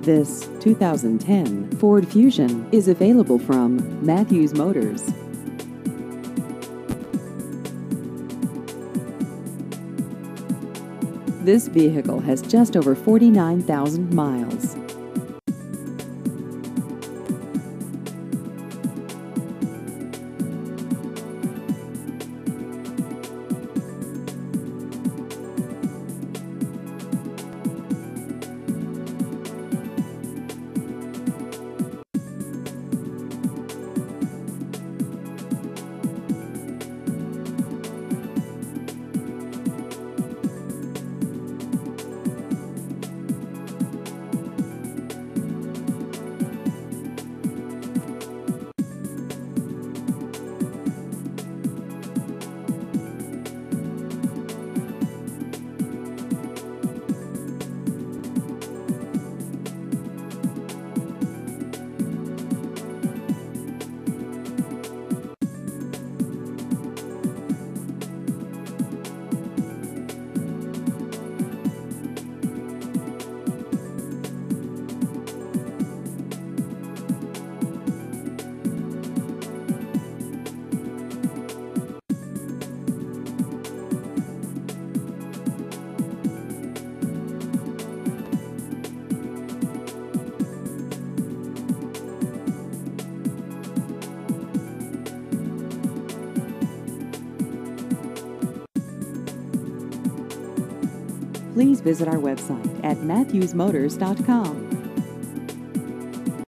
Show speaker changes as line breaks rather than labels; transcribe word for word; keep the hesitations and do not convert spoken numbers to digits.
This two thousand ten Ford Fusion is available from Matthews Motors. This vehicle has just over forty-nine thousand miles. Please visit our website at matthews motors dot com.